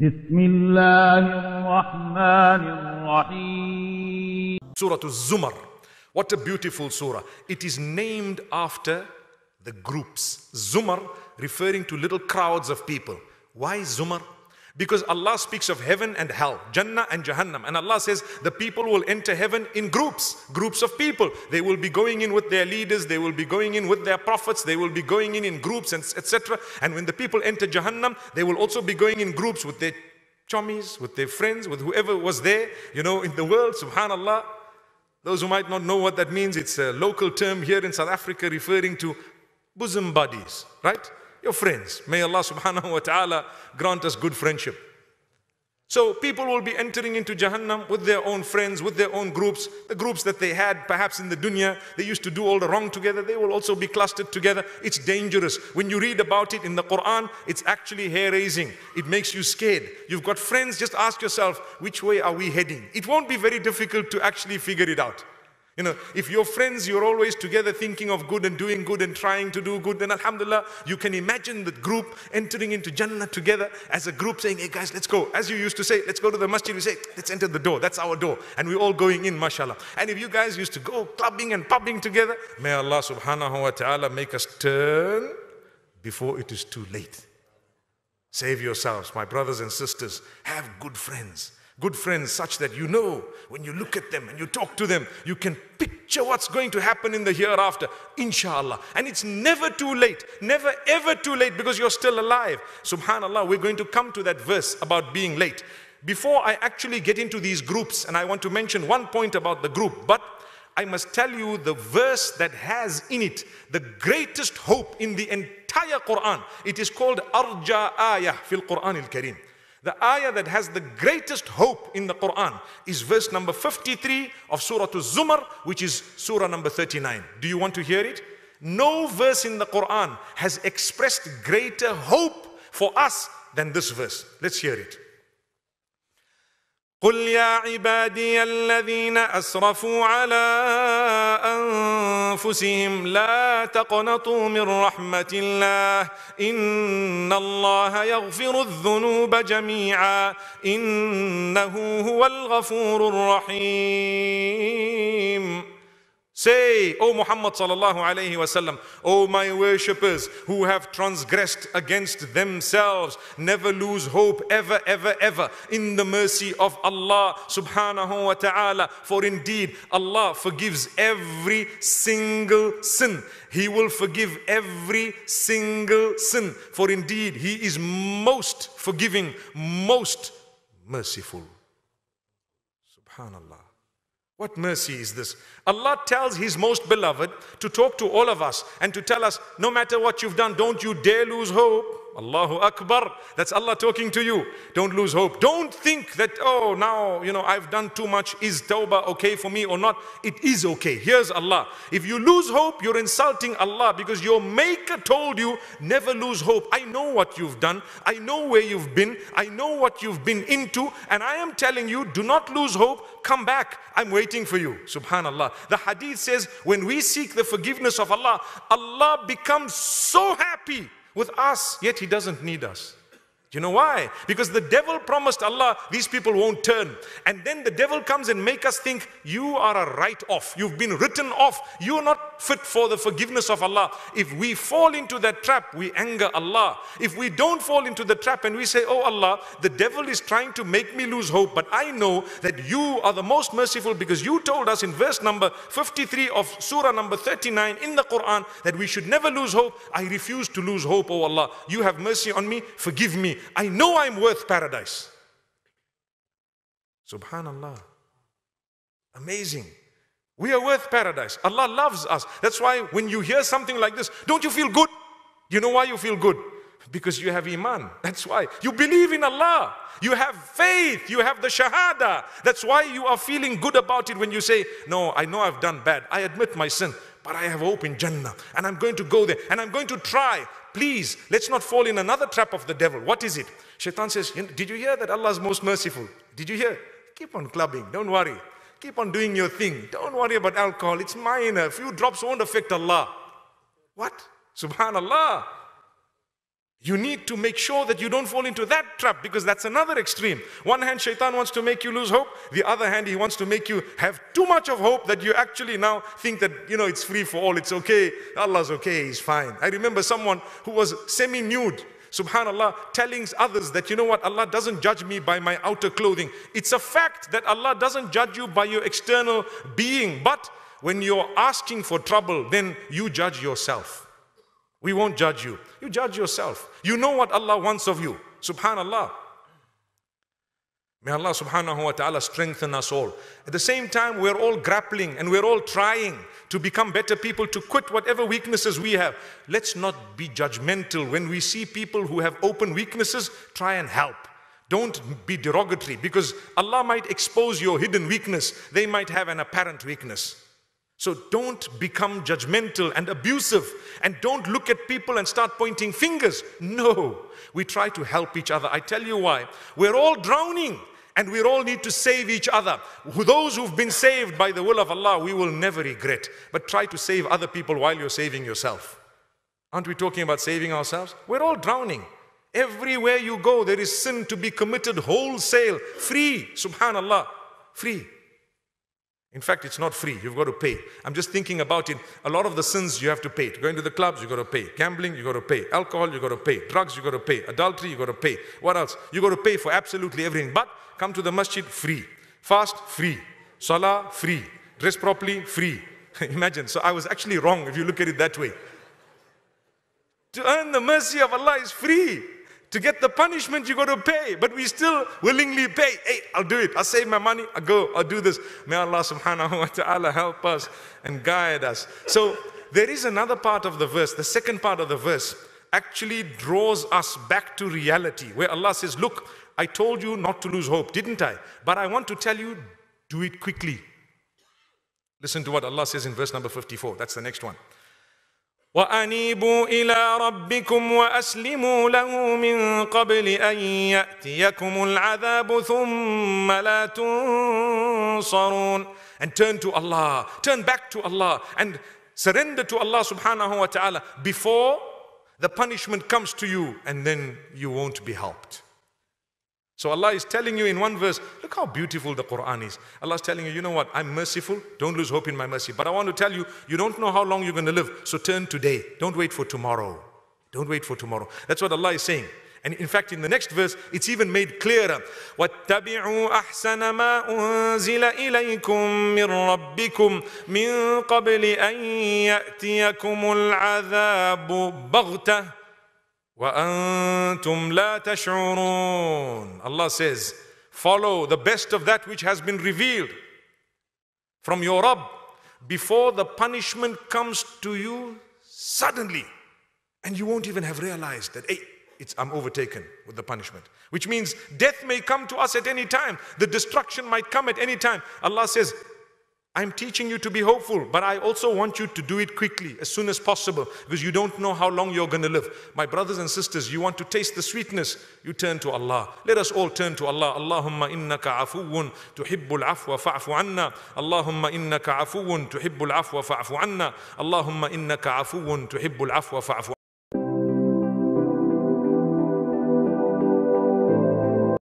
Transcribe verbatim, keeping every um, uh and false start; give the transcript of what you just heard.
بسم الله الرحمن الرحيم. Surah Az-Zumar. What a beautiful surah. It is named after the groups. Zumar, referring to little crowds of people. Why Zumar? Because Allah speaks of heaven and hell, Jannah and Jahannam. And Allah says the people will enter heaven in groups, groups of people. They will be going in with their leaders, they will be going in with their prophets, they will be going in in groups, and et cetera. And when the people enter Jahannam, they will also be going in groups with their chommies, with their friends, with whoever was there, you know, in the world, subhanallah. Those who might not know what that means, it's a local term here in South Africa referring to bosom buddies, right? Your friends. May Allah subhanahu wa ta'ala grant us good friendship. So people will be entering into Jahannam with their own friends, with their own groups. The groups that they had perhaps in the dunya, they used to do all the wrong together, they will also be clustered together. It's dangerous. When you read about it in the Quran, it's actually hair-raising. It makes you scared. You've got friends, just ask yourself, which way are we heading? It won't be very difficult to actually figure it out. You know, if your friends, you're always together thinking of good and doing good and trying to do good, then alhamdulillah, you can imagine the group entering into Jannah together as a group saying, hey guys, let's go. As you used to say, let's go to the masjid. We say, let's enter the door. That's our door. And we're all going in, mashallah. And if you guys used to go clubbing and pubbing together, may Allah subhanahu wa ta'ala make us turn before it is too late. Save yourselves, my brothers and sisters. Have good friends. Good friends such that you know when you look at them and you talk to them, you can picture what's going to happen in the hereafter, inshallah. And it's never too late, never ever too late because you're still alive. Subhanallah, we're going to come to that verse about being late. Before I actually get into these groups, and I want to mention one point about the group, but I must tell you the verse that has in it the greatest hope in the entire Quran. It is called Arja Ayah fil Quran al-Kareem. The ayah that has the greatest hope in the Quran is verse number fifty-three of Surah Az-Zumar, which is Surah number thirty-nine. Do you want to hear it? No verse in the Quran has expressed greater hope for us than this verse. Let's hear it. قل يا عبادي الذين أسرفوا على أنفسهم لا تقنطوا من رحمة الله إن الله يغفر الذنوب جميعا إنه هو الغفور الرحيم. Say, O Muhammad sallallahu alayhi wa sallam, O my worshippers who have transgressed against themselves, never lose hope ever, ever, ever in the mercy of Allah subhanahu wa ta'ala. For indeed, Allah forgives every single sin. He will forgive every single sin. For indeed, He is most forgiving, most merciful. Subhanallah. What mercy is this? Allah tells His most beloved to talk to all of us and to tell us, no matter what you've done, don't you dare lose hope. Allahu Akbar. That's Allah talking to you. Don't lose hope. Don't think that, oh, now, you know, I've done too much. Is tawbah okay for me or not? It is okay. Here's Allah. If you lose hope, you're insulting Allah because your maker told you, never lose hope. I know what you've done. I know where you've been. I know what you've been into. And I am telling you, do not lose hope. Come back. I'm waiting for you. Subhanallah. The hadith says, when we seek the forgiveness of Allah, Allah becomes so happy with us, yet He doesn't need us. Do you know why? Because the devil promised Allah, these people won't turn. And then the devil comes and make us think, you are a write-off. You've been written off. You're not fit for the forgiveness of Allah. If we fall into that trap, we anger Allah. If we don't fall into the trap and we say, oh Allah, the devil is trying to make me lose hope, but I know that you are the most merciful because you told us in verse number fifty-three of Surah number thirty-nine in the Quran that we should never lose hope. I refuse to lose hope, oh Allah. You have mercy on me. Forgive me. I know I'm worth paradise. Subhanallah. Amazing. We are worth paradise. Allah loves us. That's why when you hear something like this, don't you feel good? You know why you feel good? Because you have iman. That's why. You believe in Allah. You have faith. You have the shahada. That's why you are feeling good about it when you say, no, I know I've done bad. I admit my sin. But I have hope in Jannah. And I'm going to go there. And I'm going to try. Please, let's not fall in another trap of the devil. What is it? Shaitan says, did you hear that Allah is most merciful? Did you hear? Keep on clubbing. Don't worry. Keep on doing your thing. Don't worry about alcohol. It's minor. A few drops won't affect Allah. What? Subhanallah. You need to make sure that you don't fall into that trap, because that's another extreme. One hand, shaitan wants to make you lose hope. The other hand, he wants to make you have too much of hope that you actually now think that, you know, it's free for all, it's okay, Allah's okay, He's fine. I remember someone who was semi-nude, subhanallah, telling others that, you know what, Allah doesn't judge me by my outer clothing. It's a fact that Allah doesn't judge you by your external being. But when you're asking for trouble, then you judge yourself. We won't judge you. You judge yourself. You know what Allah wants of you. Subhanallah. May Allah subhanahu wa ta'ala strengthen us all. At the same time, we're all grappling and we're all trying to become better people, to quit whatever weaknesses we have. Let's not be judgmental. When we see people who have open weaknesses, try and help. Don't be derogatory, because Allah might expose your hidden weakness. They might have an apparent weakness. So don't become judgmental and abusive, and don't look at people and start pointing fingers. No, we try to help each other. I tell you why. We're all drowning and we all need to save each other. Those who've been saved by the will of Allah, we will never regret. But try to save other people while you're saving yourself. Aren't we talking about saving ourselves? We're all drowning. Everywhere you go, there is sin to be committed wholesale, free, subhanallah, free. In fact, it's not free. You've got to pay. I'm just thinking about it. A lot of the sins you have to pay. Going to the clubs, you've got to pay. Gambling, you've got to pay. Alcohol, you've got to pay. Drugs, you've got to pay. Adultery, you've got to pay. What else? You've got to pay for absolutely everything. But come to the masjid, free. Fast, free. Salah, free. Dress properly, free. Imagine. So I was actually wrong if you look at it that way. To earn the mercy of Allah is free. To get the punishment, you got to pay. But we still willingly pay. Hey, I'll do it. I'll save my money. I'll go. I'll do this. May Allah subhanahu wa ta'ala help us and guide us. So there is another part of the verse. The second part of the verse actually draws us back to reality, where Allah says, look, I told you not to lose hope, didn't I? But I want to tell you, do it quickly. Listen to what Allah says in verse number fifty-four. That's the next one. وَأَنِيبُوا إِلَىٰ رَبِّكُمْ وَأَسْلِمُوا لَهُ مِنْ قَبْلِ أَنْ يَأْتِيَكُمُ الْعَذَابُ ثُمَّ لَا تُنصَرُونَ. And turn to Allah, turn back to Allah and surrender to Allah subhanahu wa ta'ala before the punishment comes to you, and then you won't be helped. So Allah is telling you in one verse, look how beautiful the Quran is. Allah is telling you, you know what, I'm merciful, don't lose hope in my mercy. But I want to tell you, you don't know how long you're going to live, so turn today. Don't wait for tomorrow. Don't wait for tomorrow. That's what Allah is saying. And in fact, in the next verse, it's even made clearer. وَاتَّبِعُوا أَحْسَنَ مَا أُنزِلَ إِلَيْكُم مِّن رَّبِّكُم مِّن قَبْلِ أَن يَأْتِيَكُمُ الْعَذَابُ بَغْتَةً وَأَنْتُمْ لَا تَشْعُرُونَ. Allah says, follow the best of that which has been revealed from your Rabb before the punishment comes to you suddenly. And you won't even have realized that, hey, it's, I'm overtaken with the punishment. Which means death may come to us at any time. The destruction might come at any time. Allah says, I'm teaching you to be hopeful, but I also want you to do it quickly, as soon as possible, because you don't know how long you're going to live. My brothers and sisters, you want to taste the sweetness, you turn to Allah. Let us all turn to Allah. Allahumma innaka afuwun tuhibbul afwa fa'fu anna. Allahumma innaka afuwun tuhibbul afwa fa'fu anna. Allahumma innaka afuwun tuhibbul afwa fa'fu